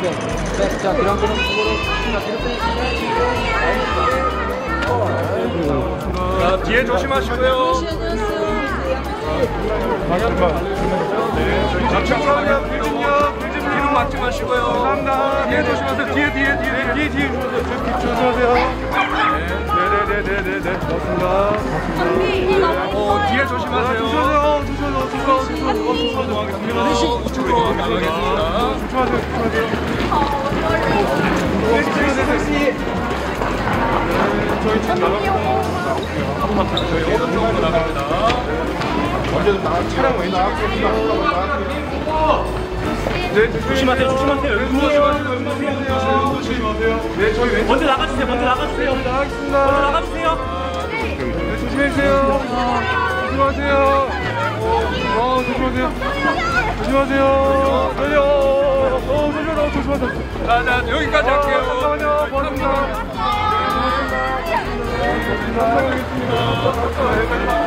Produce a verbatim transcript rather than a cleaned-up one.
백. 백. 자, 그랑그랑 쪽으로. 자, 뒤로 빼주시면. 자, 뒤에 조심하시고요. 방향만. 네, 자, 축구하면 불진력, 불진력 뒤로 맞지 마시고요. 감사합니다. 뒤에 조심하세요. 뒤에, 뒤에, 뒤에, 뒤에, 뒤에, 뒤에 조심하세요. 조심하세요. 네네네네네. 고맙습니다. 어, 뒤에 조심하세요. 조심하세요. 조심하세요. 조심하세요. 조심하세요. 하겠습니다. 우측으로 이동하겠습니다. 조심하세요. 조심하세요. 저희 지금 나갑니다. 저희 오른쪽으로 나갑니다. 먼저 나 차량 왼쪽에 있습니다. 네, 조심하세요, 조심하세요. 여기 조심하세요. 조심하세요. 네, 저희 왼쪽. 먼저 나가주세요, 먼저 나가주세요. 나가겠습니다. 먼저 나가주세요. 네, 조심해주세요. 조심하세요. 어, 조심하세요. 조심하세요. 빨리요. 어, 조심하세요. 조심하세요. 자, 자, 여기까지 할게요. 잠깐만요. 고맙습니다. 감사하겠습니다.